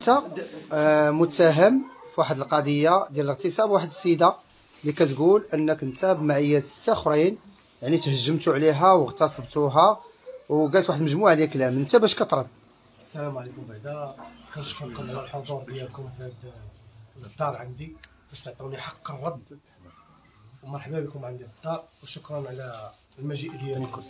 انت متهم في واحد القضيه ديال اغتصاب واحد السيده اللي كتقول انك انت بمعيه 6 اخرين يعني تهجمتوا عليها واغتصبتوها وقالت واحد المجموعه ديال الكلام. انت باش كترد؟ السلام عليكم. بعدا كنشكركم على الحضور ديالكم في هذا الدار عندي باش تعطوني حق الرد، ومرحبا بكم عندي في الدار، وشكرا على المجيء ديالكم.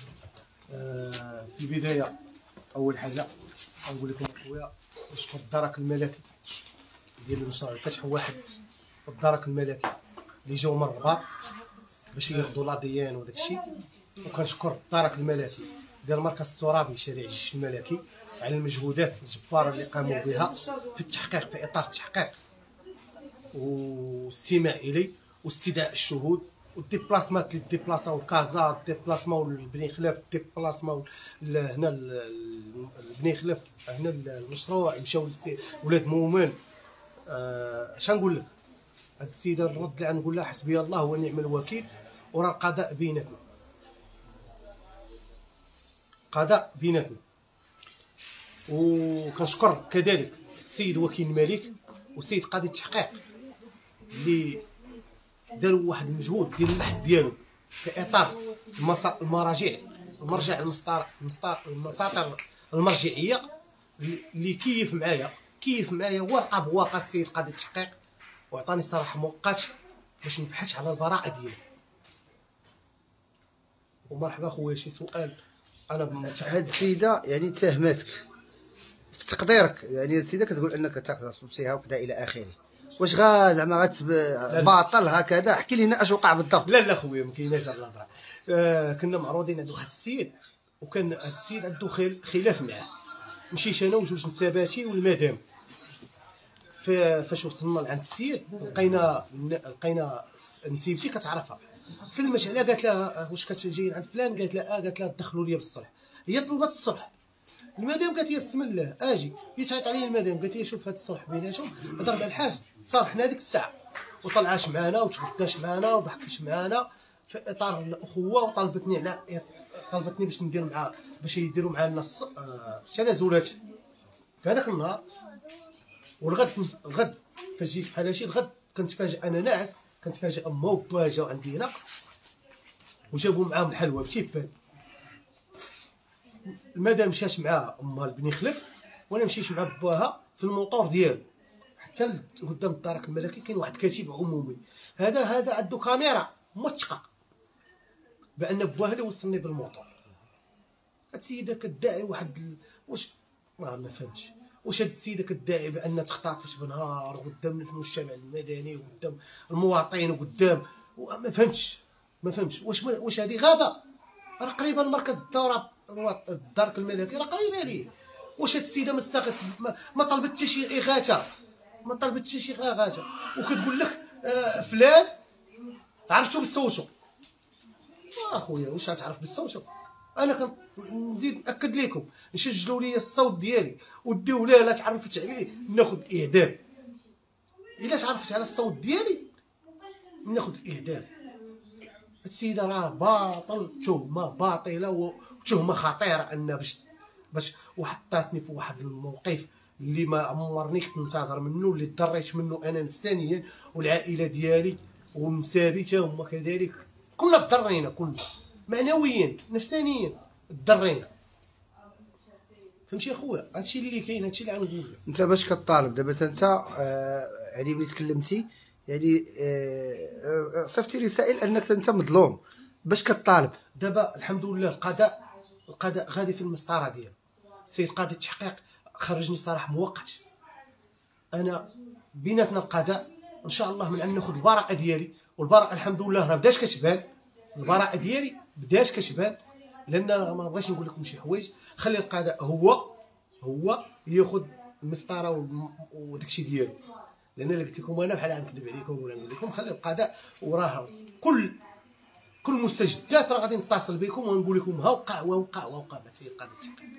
في البدايه اول حاجه غنقول لكم اخويا نشكر الدرك الملكي ديال مشروع الفتح واحد، والدرك الملكي اللي جاو من الرباط باش ياخذوا لاديان وداك الشيء، وكنشكر الدرك الملكي ديال المركز الترابي شارع الجيش الملكي على المجهودات الجباره اللي قاموا بها في التحقيق، في اطار التحقيق والاستماع الي واستدعاء الشهود والديبلاسمات اللي ديبلاصاو كازا، ديبلاسمون لبني خلاف، ديبلاسمون هنا لبني خلاف، هنا المشروع مشاو ولاد مومن. اش نقول لك؟ هاد السيده الرد اللي غنقول لها حسبي الله ونعم الوكيل، وراه القضاء بيناتنا، قضاء بيناتنا. وكنشكر كذلك السيد وكيل الملك والسيد قاضي التحقيق اللي داروا واحد المجهود ديال البحث ديالو في اطار المرجع المساطر المرجعيه اللي كيف معايا ورقه بواقع السيد قاضي التحقيق، وعطاني صراحه مؤقت باش نبحث على البراءه ديالي. ومرحبا خويا، شي سؤال؟ انا هاد السيده يعني اتهمتك في تقديرك، يعني السيده كتقول انك تغتصبتيها وكذا الى اخره، واش زعما باطل هكذا؟ احكي لنا اش وقع بالضبط. لا خويا ما كايناش هاد الهضره. كنا معروضين عند واحد السيد، وكان هاد السيد عنده خلاف معاه، مشيت انا وجوج نساباتي والمدام. فاش وصلنا لعند السيد لقينا نسيبتي كتعرفها، سلمت عليها قالت لها واش كتجي عند فلان؟ قالت لها قالت لها دخلوا لي بالصلح. هي طلبت الصلح، المدام قالت لي بسم الله اجي. جيت عيط عليا المدام قالت لي شوف هذا الصلح بيناتهم، هضر مع الحاج تصالحنا ديك الساعه، وطلعاش معنا وتغداش معنا وضحكش معنا في اطار الاخوه، طلبتني باش ندير معها باش يديروا معنا تنازلات في هذاك النهار. والغد فاش جيت بحال هادشي الغد كنتفاجئ انا ناعس، كنتفاجئ امها وباها جاو عندي هنا وجابوا معاهم الحلوى بتيفان. المدام مشات مع امها لبني خلف، وانا مشيت مع باها في الموطور ديالو حتى قدام الدرك الملكي. كاين واحد كاتب عمومي، هذا عنده كاميرا موثقه بان باها اللي وصلني بالموطور. هاد السيده كدعي واحد واش ما فهمتش واش هاد السيده كدعي بان تختطفت بنهار قدام المجتمع المدني وقدام المواطنين وقدام ما فهمتش واش هذه غابه؟ راه قريبه لمركز الدوره الدرك الملكي، راه قريبه ليه. واش هاد السيده ما طلبت حتى شي اغاثه، وكتقول لك فلان عرفتو بالصوتو. اخويا واش غتعرف بالصوتو؟ انا كنزيد ناكد لكم، نسجلوا لي الصوت ديالي وديوه له، لا تعرفت عليه ناخذ الاعدام، الا تعرفت على الصوت ديالي ناخذ الاعدام. هاد السيده راه باطل، تهمه باطله وتهمه خطيره، ان باش وحطاتني في واحد الموقف اللي ما عمرني كنت ننتظر منه، اللي ضريت منه انا نفسانيا والعائله ديالي ومساري حتى هما كذلك. كلنا تضرينا، كلنا معنويا نفسانيا تضرينا. فهمتي اخويا؟ هادشي اللي كاين، هادشي اللي غنقول. انت باش كطالب دابا انت يعني ملي تكلمتي يعني صيفطتي رسائل انك انت مظلوم، باش كطالب دابا؟ الحمد لله القضاء غادي في المسطره ديالو. السيد قاضي التحقيق خرجني صراحه مؤقت. انا بيناتنا القضاء ان شاء الله من عند ناخذ البراءه ديالي، والبراءه الحمد لله راه بداش كتبان، البراءه ديالي بداش كتبان، لان ما بغيتش نقول لكم شي حوايج. خلي القضاء هو ياخذ المسطره وداكشي ديالو، لان اللي قلت لكم انا بحال غنكذب عليكم ولا نقول لكم خلي القضاء. وراه كل مستجدات راه غادي نتصل بكم ونقول لكم ها وقع مسير قاضي التحقيق.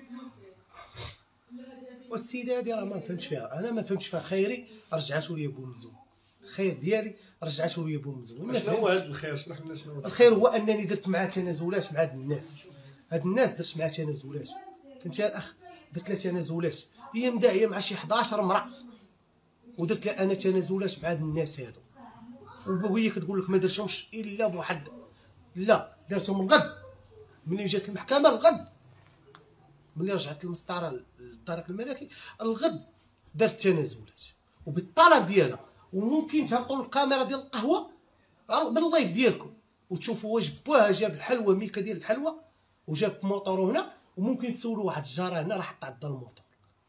والسيده هذه راه ما فهمتش فيها، انا ما فهمتش فيها. خيري رجعته لي بومزون، الخير ديالي رجعته لي بومزون. شنو هو هذا الخير؟ شرح لنا شنو هو الخير. هو انني درت معاه تنازلات مع هاد الناس، درت معاه تنازلات. فهمتي الاخ؟ درت له تنازلات هي مداعيه مع شي 11 مرا، ودرت لها انا تنازلات مع هاد الناس هادو، وهي كتقول لك ما درتهمش الا بواحد، لا دارتهم الغد. ملي جات المحكمه الغد، ملي رجعت المسطره للطريق الملكي الغد دارت تنازلات وبالطلب ديالها. وممكن تهبطوا الكاميرا ديال القهوه باللايف ديالكم وتشوفوا واش باها جاب الحلوى، ميكا ديال الحلوى وجاب موطورو هنا، وممكن تسولوا واحد الجاره هنا راه حط عندها الموطور.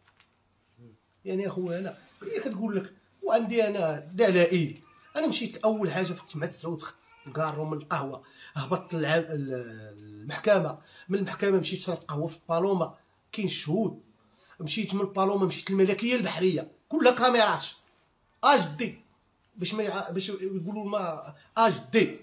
يعني اخويا انا هي كتقول لك، وعندي انا دلائل. انا مشيت اول حاجه فت مع السعود، خدت الكارو من القهوه، هبطت المحكمه، من المحكمه مشيت شربت قهوه في بالوما كاين شهود، مشيت من بالوما مشيت الملكيه البحريه كلها كاميرات اش دي باش يقولوا ما اش دي.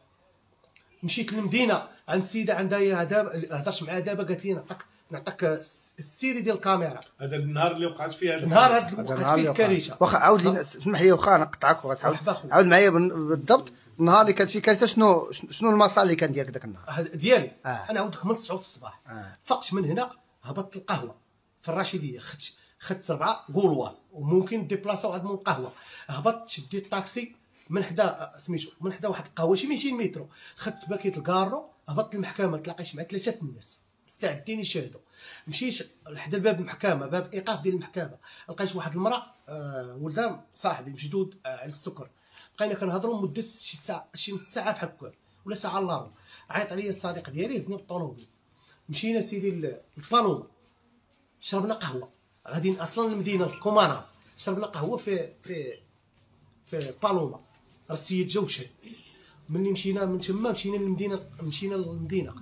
مشيت للمدينه عند السيده عندها هي دابا، هضرت معها دابا قالت لي نعطيك السيري ديال الكاميرا. هذا النهار اللي وقعت فيه هذا النهار هذا وقعت فيه الكارثه. واخا عاود لي اسمح لي، واخا نقطعك وغتعاود عاود معايا بالضبط النهار اللي كانت فيه كارثه. شنو المسار اللي كان ديالك ذاك النهار؟ ديالي انا عاود لك من 9 الصباح. فقت من هنا هبطت القهوه في الرشيديه، خدت 4 غولواز وممكن ديبلاصاو عاد من القهوه. هبطت شديت طاكسي من حدا سميتو، من حدا واحد القهوه شي 200 متر، خدت باكيت الكارو، هبطت المحكمه تلاقيت مع 3 الناس مستعدين يشاهدوا. مشيت لحدا الباب المحكمه، باب الايقاف ديال المحكمه، لقيت واحد المراه ولدها صاحبي مشدود على السكر. بقينا كنهضروا مده شي ساعه، شي نص ساعه بحال هكا ولا ساعه الا ربع. عيط عليا الصديق ديالي هزني بالطوموبيل، مشينا سيدي للبالوما، شربنا قهوه غاديين اصلا للمدينه الكومانا، شربنا قهوه في بالوما. السيد جا وشد. ملي مشينا من تما مشينا للمدينه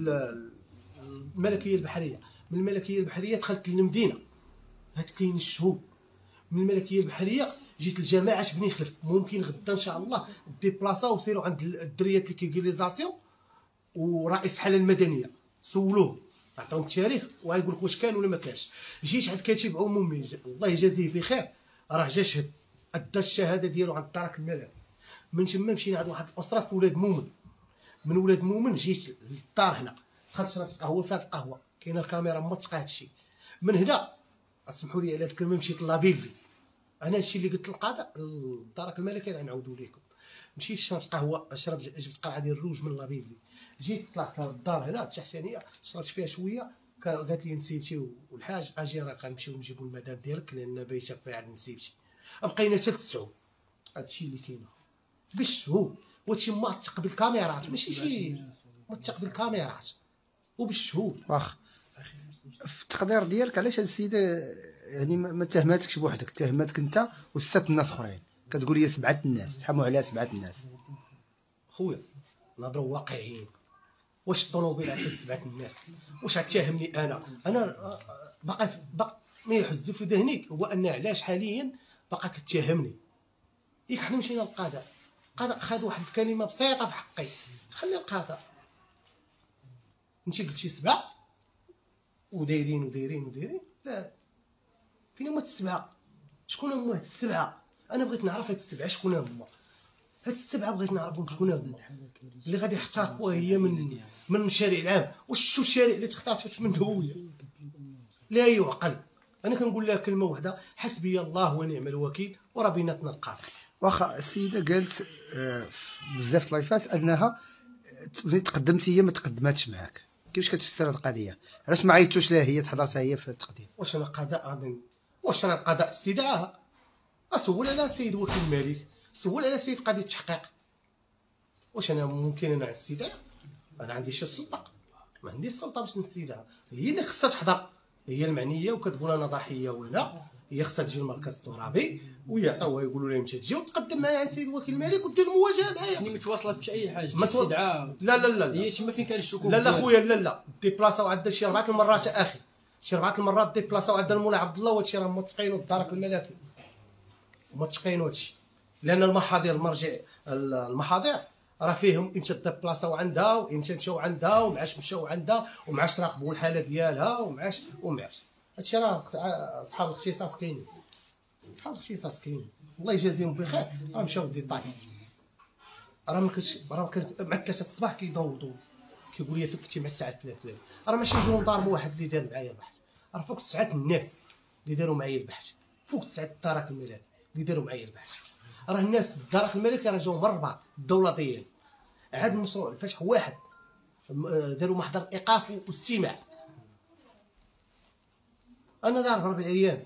الملكيه البحريه. من الملكيه البحريه دخلت للمدينه، هاد كاين الشهود. من الملكيه البحريه جيت لجماعه بني خلف، ممكن غدا ان شاء الله ديبلاصاو وسيروا عند الدريات اللي كيغيليزاسيون ورئيس الحاله المدنيه، سولوه عطاهم التاريخ وغايقول لك واش كان ولا ما كانش. جيت عند كاتب عمومي الله يجازيه في خير، راه جا شهد، ادى الشهاده ديالو عند الطريق الملكي. من تما مشينا عند واحد الاسره في ولاد مومن. من ولاد مومن جيت للدار هنا، دخلت شربت قهوه في هاد القهوه، كاينه الكاميرا موثقه هادشي. من هنا اسمحوا لي على الكلمه مشيت لابيلفي. انا هادشي اللي قلت للقضاء الطريق الملكي غنعاودو لكم. مشيت شربت قهوه، جبت قرعه ديال الروج من لابيلفي، جيت طلعت للدار هنا التحتانيه، شربت فيها شويه، قالت لي نسيتي والحاج اجي راه غنمشيو نجيبو المدام ديالك لان بايته في عند نسيتي. بقينا حتى ل9. هادشي اللي كاين بالشهود، وهادشي موثق بالكاميرات، ماشي شي موثق بالكاميرات وبالشهود. واخا في التقدير ديالك علاش هاد السيده يعني ما تهماتكش بوحدك، تهماتك انت و6 الناس اخرين؟ كتقول لي 7 الناس، تحموا عليها 7 الناس. خويا نهضروا واقعيين، واش الطوموبيل عطات 7 الناس؟ واش غتهمني انا باقي ما يحز في ذهنك هو ان علاش حاليا باقا كتهمني. ياك حنا مشينا للقضاء، القضاء خد واحد الكلمه بسيطه في حقي، خلي القضاء. انت قلتي 7 ودايرين، لا فين هما ال7؟ شكون هما هاد ال7؟ انا بغيت نعرف هاد ال7 شكون هما. هاد ال7 بغيت نعرفهم شكون هما اللي غادي يحتاطوا هي من الشارع العام. واش شو الشارع اللي تختطفت من هويه؟ لا يعقل. انا كنقول لها كلمه واحده، حسبي الله ونعم الوكيل وراه بيناتنا القاضي. واخا السيده قالت بزاف اللايفات انها تقدمت هي ما تقدماتش معاك، كيفاش كتفسر هذه القضيه؟ علاش ما عيطتوش لها هي تحضرتها هي في التقديم؟ واش انا قضاء غادي، واش انا القضاء استدعاها؟ اسول على سيد وكيل الملك، سول على سيد قاضي التحقيق. واش انا ممكن انا استدعاء؟ انا عندي شي سلطه؟ ما عنديش السلطه باش نستدعاها. هي اللي خصها تحضر، هي المعنيه وكتقول انا ضحيه وهنا، هي خصها تجي للمركز الترابي ويعطيوها يقولوا لها امتى تجي وتقدم معايا عند سيد وكيل الملك ودير المواجهه معايا. يعني ما تواصلتش اي حاجه استدعاء؟ لا هي تما فين كان الشكوك؟ لا خويا لا ديبلاصاو عندها شي 4 المرات اخي، شي 4 المرات ديبلاصاو عندها المولى عبد الله، وهادشي راه موثقين بالدرك الملكي موثقين هادشي، لان المحاضر المرجع المحاضر راه فيهم امتى ديبلاصاو عندها وامتى مشاو عندها ومعاش مشاو عندها ومعاش راقبوا الحاله ديالها ومعاش هادشي راه اصحاب الاختصاص كاينين، اصحاب الاختصاص كاينين الله يجازيهم بخير، راه مشاو ديطاي. راه ما كنتش مع 3 الصباح كيضوضوا كيقول لي فكتي مع الساعه 3 راه ماشي جندار واحد اللي دار معايا البحث، راه فوق 9 الناس اللي داروا معايا البحث، فوق 9 الدرك الملكي اللي داروا معايا البحث. راه الناس الدرك الملكي راه جاو مربع الدوله ديالي. عاد المشروع الفتح واحد داروا محضر ايقاف واستماع. انا دار ب4 ايام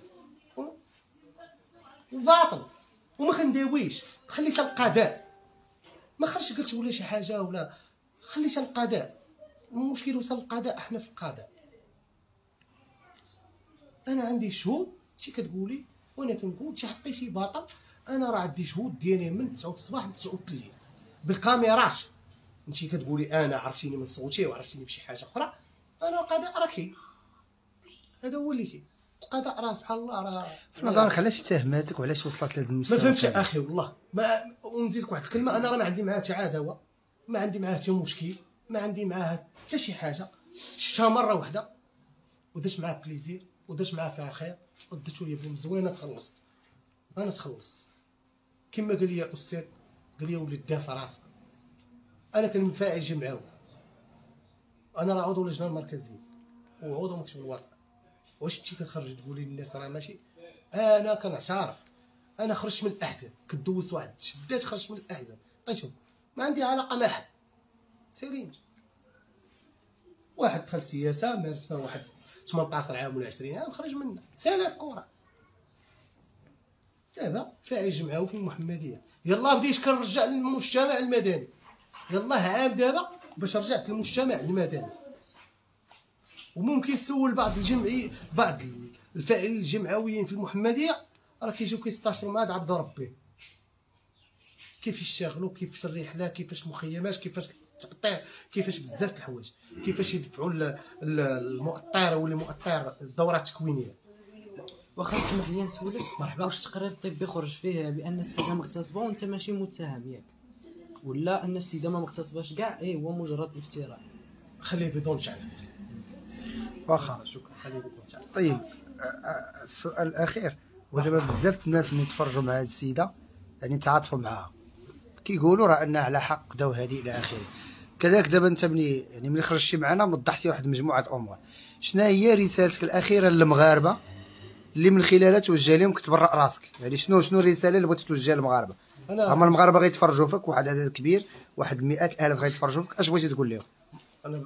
وباطل وما كنداويش، خليت القضاء ما خرجش قلت ولا شي حاجه ولا خليت القضاء. المشكل وصل القضاء، احنا في القضاء. انا عندي شهود انت كتقولي وانا كنقول انت حطيتي باطل. انا راه عندي شهود ديالي من 9 الصباح ل 9 الليل بالكاميرات. انت كتقولي انا عرفتيني من صوتي وعرفتيني بشي حاجه اخرى. انا القضاء راه كاين، هذا هو اللي كاين. القضاء راه سبحان الله راه في نظرك علاش اتهماتك وعلاش وصلت لهذا المستوى؟ ما فهمتش اخي والله. ما ونزيدك واحد الكلمه، انا راه ما عندي معاه حتى عداوه، ما عندي معاه حتى مشكل، ما عندي معاه حتى شي حاجه. شفتها مره واحده ودرت معاه بليزير ودرت معاه فيها خير ودرتو لي بزوينه. تخلصت، انا تخلصت كما قال لي استاذ، قال لي ولد دافع راسك. انا كنفاعل جمعوي، انا راه عضو اللجنه المركزيه وعضو مكتب الوطن. واش انت كتخرج تقولي للناس راه ماشي؟ انا كنعترف انا خرجت من الاحزاب، كدوزت واحد شدات خرجت من الاحزاب عطيتهم، ما عندي علاقه مع حد. سليم واحد دخل السياسه مارس فيها واحد 18 عام ولا 20 عام خرج منها، سالات كره. دابا فاعل جمعوي في المحمديه، يلاه بديت كنرجع للمجتمع المدني. يلاه عام دابا باش رجعت للمجتمع المدني. وممكن تسول بعض الجمعي بعض الفاعلين الجمعويين في المحمديه راه كيجيو كيستاشروا مع عبد ربي كيف يشتغلوا، كيفاش الرحله، كيفاش المخيمات، كيفاش التقطيع، كيفاش بزاف د الحوايج، كيفاش يدفعوا المؤطر ولا مؤطر الدورات التكوينيه. واخا تسمح لي نسولك، مرحبا. واش التقرير الطبي خرج فيه بان السيده مغتصبه وانت ماشي متهم ياك، ولا ان السيده ما مغتصباش كاع هو مجرد افتراء؟ خليه بدون شعر. واخا شكرا، خليه بدون شعر. طيب السؤال الاخير، ودابا بزاف الناس ملي تفرجوا مع هذه السيده يعني تعاطفوا معها، كيقولوا راه انها على حق داو هذه الى اخره. كذلك دابا انت ملي خرجتي معنا وضحتي واحد مجموعه الامور، شنو هي رسالتك الاخيره للمغاربه اللي من خلالها توجه لهم كتبرأ راسك؟ يعني شنو الرساله اللي بغيتي توجهها للمغاربه؟ هما المغاربه غيتفرجوا فيك، واحد عدد كبير، واحد مئات الالاف غيتفرجوا فيك، اش بغيتي تقول لهم؟ انا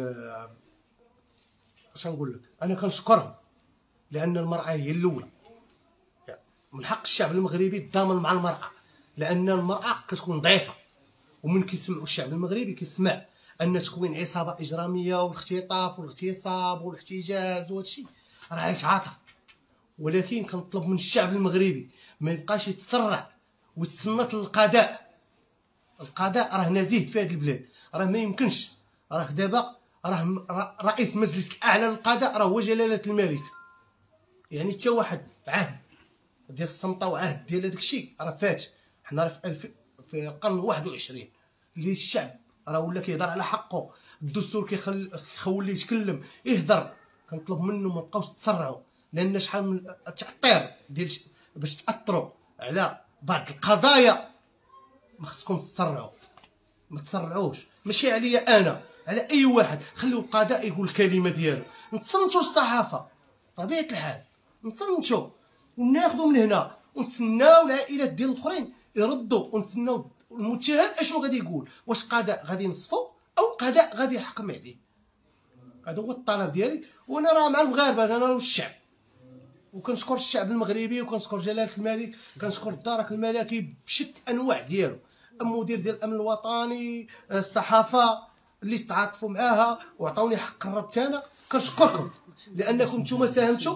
اش نقول لك؟ انا كنشكرهم لان المراه هي الاولى. يعني من حق الشعب المغربي الضامن مع المراه، لان المراه كتكون ضعيفه. ومن كيسمعوا الشعب المغربي كيسمع ان تكوين عصابه اجراميه والاختطاف والاغتصاب والاحتجاز وهذا الشيء راه يتعاطف. ولكن كنطلب من الشعب المغربي ما يبقاش يتسرع ويتصنت للقضاء. القضاء راه نزيه في هذه البلاد، راه ما يمكنش. راه دابا راه رئيس مجلس الاعلى للقضاء راه هو جلاله الملك. يعني حتى واحد عهد ديال السلطه وعهد ديال هذاك الشيء راه فات. حنا راه في القرن 21 اللي الشعب راه ولا كيهضر على حقه. الدستور كيخولي يتكلم يهضر. كنطلب منه ما بقاوش تسرعوا، لان شحال من التأطير ديال باش تاثروا على بعض القضايا. ما خصكم تسرعوا، ما تسرعوش. ماشي عليا انا، على اي واحد. خليو القضاء يقول الكلمه ديالو. نتصنتوا الصحافه طبيعه الحال، نتصنتوا وناخذوا من هنا ونتسناو العائلات ديال الاخرين يردوا، ونتسناو المتهم اشنو غادي يقول. واش قضاء غادي ينصفو او قضاء غادي يحكم عليه؟ هذا هو الطلب ديالي. وانا راه مع المغاربه، انا راه الشعب. وكنشكر الشعب المغربي وكنشكر جلاله الملك، كنشكر الدرك الملكي بشتى الانواع ديالو، المدير ديال الامن الوطني، الصحافه اللي تعاطفوا معاها وعطاوني حق الربط. انا كنشكركم لانكم نتوما ساهمتوا،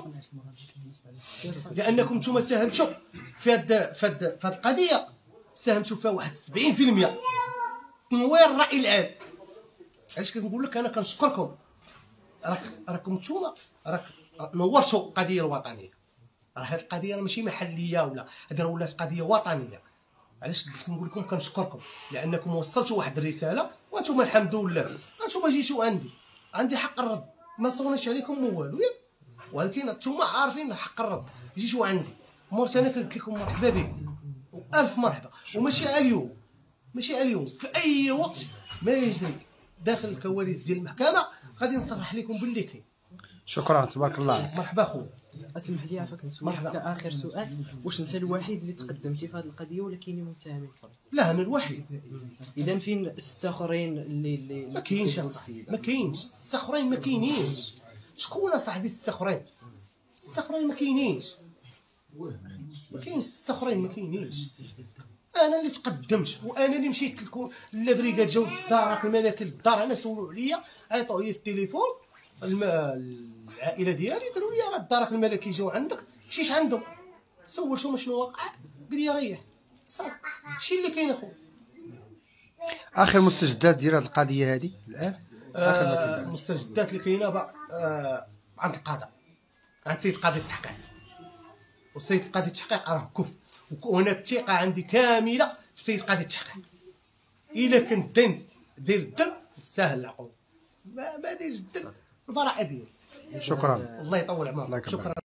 في هاد القضيه. ساهمتوا فيها واحد 70% تنوير الراي العام. علاش كنقول لك انا كنشكركم؟ راكم نتوما نورتوا القضيه الوطنيه. راه هاد القضيه ماشي محليه ولا هذا، ولات قضيه وطنيه. علاش قلت نقول لكم كنشكركم؟ لانكم وصلتوا واحد الرساله وانتم الحمد لله انتم جيتوا عندي حق الرد. ما صونيش عليكم والو، ولكن انتم عارفين حق الرد. جيتوا عندي مرت انا قلت لكم مرحبا بكم والف مرحبا. وماشي على اليوم، ماشي على اليوم، في اي وقت ما يجري داخل الكواليس ديال المحكمه غادي نصرح لكم باللي كاين. شكرا، تبارك الله. مرحبا خويا. اسمح لي عافاك نسولك اخر سؤال، واش انت الوحيد اللي تقدمتي في هذه القضيه ولا كاينين متهمين اخرين؟ لا انا الوحيد. اذا فين السته اخرين اللي ما كاينش اصاحبي، ما كاينش السته اخرين، ما كاينينش. شكون اصاحبي السته اخرين؟ السته اخرين ما كاينينش، ما كاينش السته اخرين، ما كاينينش. انا اللي تقدمت وانا اللي مشيت للبريكاد، جاو للدار الملكي للدار، انا سولوا عليا، عيطوا لي في التليفون العائله ديالي، قالوا لي راه الدار الملكي جاو عندك، مشيت عندهم سولتهم شنو واقع، قال لي ريح صافي. هادشي اللي كاين اخويا. اخر مستجدات ديال هذه القضيه هذه الان؟ المستجدات اللي كاينه عند القضاء، عند سيد قاضي التحقيق، وسيد قاضي التحقيق راه كف، وانا الثقه عندي كامله في سيد قاضي التحقيق. الا كنت دير الدم ساهل العقوبه، ما ديرش الدم البراءه ديالي. شكرا. الله يطول عمرك. الله يكبر. شكرا.